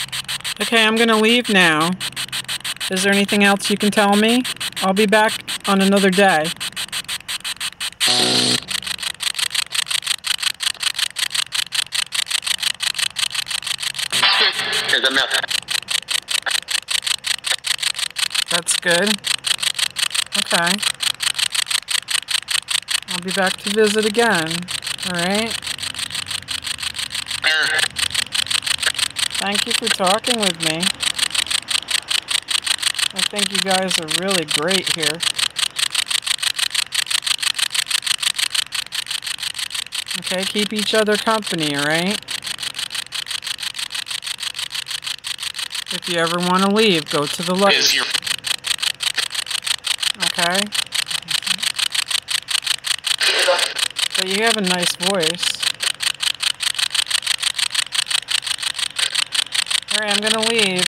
Okay, I'm gonna leave now. Is there anything else you can tell me? I'll be back on another day. That's good. Okay. I'll be back to visit again. Alright? Thank you for talking with me. I think you guys are really great here. Okay, keep each other company, alright? If you ever want to leave, go to the left. Okay? But you have a nice voice. Alright, I'm gonna leave.